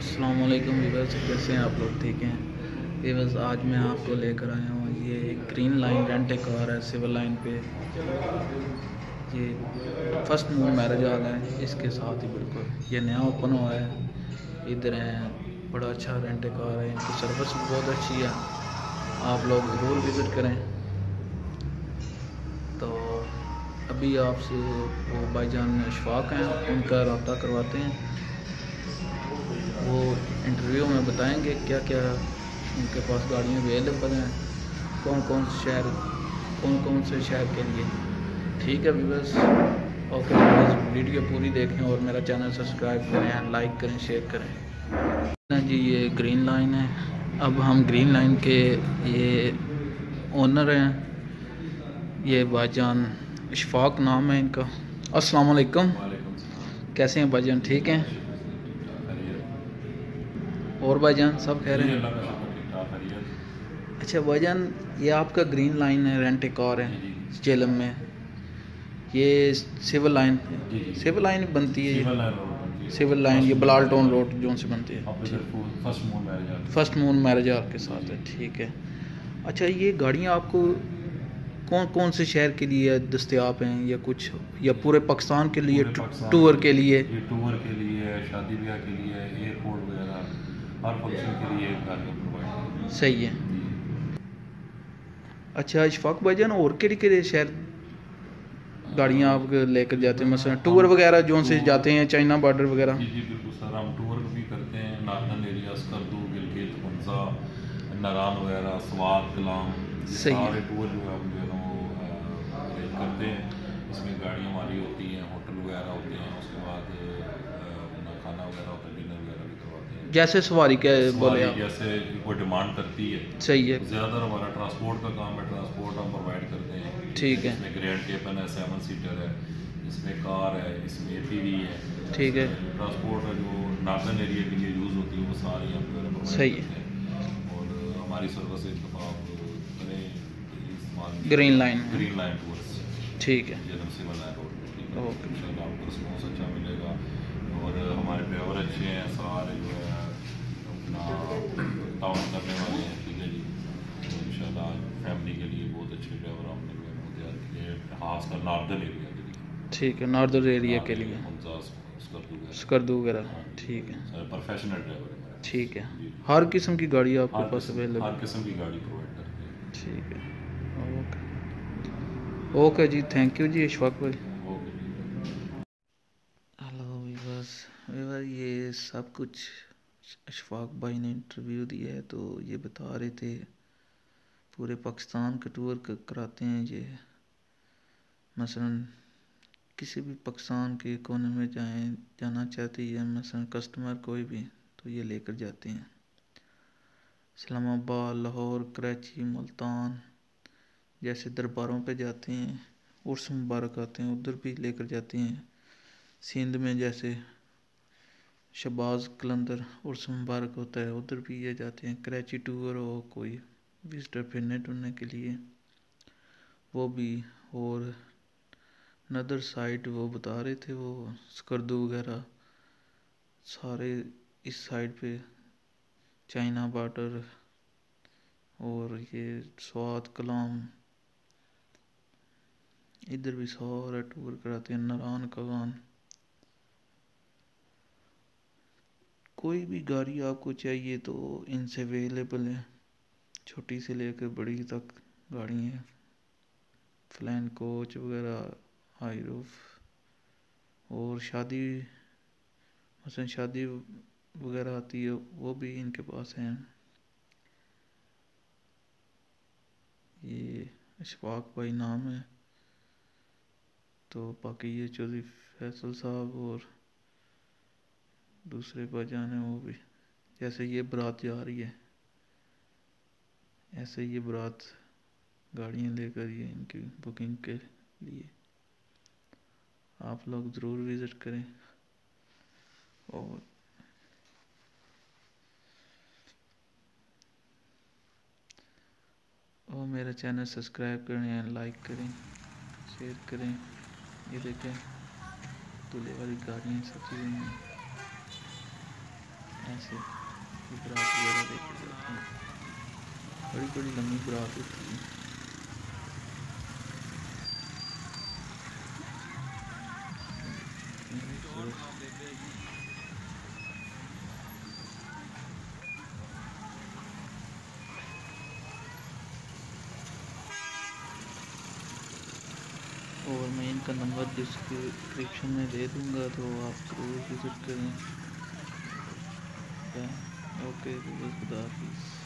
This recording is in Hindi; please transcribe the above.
अस्सलाम वालेकुम व्यूअर्स, कैसे हैं आप लोग? ठीक हैं व्यूअर्स। आज मैं आपको लेकर आया हूँ ये green line rent a car है सिविल लाइन पे। ये फर्स्ट मून मैरिज हॉल है, इसके साथ ही बिल्कुल ये नया ओपन हुआ है। इधर है, बड़ा अच्छा रेंट ए कार है, इनकी सर्विस भी बहुत अच्छी है। आप लोग ज़रूर विज़िट करें। तो अभी आपसे वो भाईजान अशफाक हैं, उनका रब्ता करवाते हैं। वो इंटरव्यू में बताएंगे क्या क्या उनके पास गाड़ियाँ अवेलेबल हैं, कौन कौन से शहर के लिए। ठीक है व्यूअर्स, ओके व्यूअर्स, वीडियो पूरी देखें और मेरा चैनल सब्सक्राइब करें, लाइक करें, शेयर करें जी। ये ग्रीन लाइन है। अब हम ग्रीन लाइन के ये ओनर हैं, ये भाईजान इशफाक नाम है इनका। अस्सलाम वालेकुम, कैसे हैं भाईजान? ठीक हैं? और भाईजान सब कह रहे हैं? अच्छा भाईजान, ये आपका ग्रीन लाइन है, रेंट ए कार है जेलम में। ये सिविल लाइन बनती है, सिविल लाइन ये बलाल टाउन रोड जोन से बनती है। फर्स्ट मून मैरिज हॉल के साथ है, ठीक है। अच्छा, ये गाड़ियाँ आपको कौन कौन से शहर के लिए दस्तयाब हैं, या कुछ या पूरे पाकिस्तान के लिए, टूर के लिए? शादी ब्याह के लिए, एयरपोर्ट वगैरह हर फंक्शन के लिए गाड़ियाँ प्रोवाइड। सही है। अच्छा इशफाक भाईजान, और केड़े शहर गाड़ियाँ आप लेकर जाते हैं, मसलन टूर वगैरह जो से जाते हैं, चाइना बॉर्डर वगैरह? जी बिल्कुल सर, हम टूर भी करते हैं। नार्दर्न एरिया, स्कर्दू, गिलगित, हुंजा, नारान वगैरह, स्वात, कलाम, सारे टूर जो है हम जो है वो अरेंज करते हैं। इसमें गाड़ी हमारी होती हैं, होटल वगैरह होते हैं, उसके बाद खाना वगैरह होता है, डिनर वगैरह भी करवाते हैं। जैसे सवारी क्या बोले आप? जैसे कोई डिमांड करती है। सही है। ज़्यादातर हमारा ट्रांसपोर्ट का काम है, ट्रांसपोर्ट हम प्रोवाइड करते हैं। ठीक है। इसमें ग्रैंड केपन है, 7 सीटर है, इसमें कार है, इसमें APV है। ठीक है। ट्रांसपोर्ट है जो नार्दर्न एरिया के लिए यूज़ होती है, वो सारी हम सही प्रोवाइड करते हैं। और हमारी सर्विस एक दफ़ा आप करें इस्तेमाल ग्रीन लाइन टूर्स, ठीक है, जन्म से बना रोड, ठीक है। ओके। इंशाल्लाह आपको रिस्पॉन्स अच्छा मिलेगा और हमारे ड्राइवर अच्छे हैं, सारे जो है अपना टाउन करने वाले हैं, ठीक है जी। तो इंशाल्लाह फैमिली के लिए बहुत अच्छे ड्राइवर हमने जो है तैयार किए, खासकर नार्दर्न एरिया के लिए। ठीक है, नॉर्दर्न एरिया के लिए, स्कर्दू वगैरह, ठीक है। प्रोफेशनल ड्राइवर है। ठीक है, हर किस्म की गाड़ी आपके पास अवेलेबल? हर किस्म की गाड़ी प्रोवाइड करते हैं। ठीक है, ओके ओके जी, थैंक यू जी इशफाक भाई। हेलो वीवर्स, ये सब कुछ इशफाक भाई ने इंटरव्यू दिया है, तो ये बता रहे थे पूरे पाकिस्तान का टूर कराते हैं ये। मसलन किसी भी पाकिस्तान के कोने में जाना चाहती है मसलन कस्टमर कोई भी, तो ये लेकर जाते हैं। इस्लामाबाद, लाहौर, कराची, मुल्तान जैसे दरबारों पे जाते हैं, उर्स मुबारक आते हैं, उधर भी लेकर जाते हैं। सिंध में जैसे शहबाज कलंदर उर्स मुबारक होता है, उधर भी ये जाते हैं। कराची टूर हो कोई विजिटर फिरने टुरने के लिए, वो भी। और नदर साइड वो बता रहे थे, वो स्कर्दू वगैरह सारे इस साइड पे, चाइना बॉर्डर और ये स्वात, कलाम, इधर भी सारा टूर कराते हैं। नारान, कगान, कोई भी गाड़ी आपको चाहिए तो इनसे अवेलेबल है, छोटी से लेकर बड़ी तक गाड़ी है। फ्लैन कोच वगैरह, हाई रूफ, और शादी मसलन शादी वगैरह आती है, वो भी इनके पास हैं। ये इशफाक भाई नाम है। तो बाकी ये चौधरी फैसल साहब और दूसरे भाईजान हैं, वो भी। जैसे ये बारात जा रही है, ऐसे ये बारात गाड़ियाँ लेकर ये इनकी बुकिंग के लिए आप लोग ज़रूर विज़िट करें। और मेरा चैनल सब्सक्राइब करें, लाइक करें, शेयर करें। ये देखें दूल्हे वाली गाड़ियाँ सजी हुई हैं, ऐसे बारात वगैरह देखे जाते हैं, बड़ी बड़ी लंबी बारात होती है। और मैं इनका नंबर डिस्क्रिप्शन में दे दूंगा, तो आप ज़रूर विज़िट करें। ओके, खुदा हाफिज़।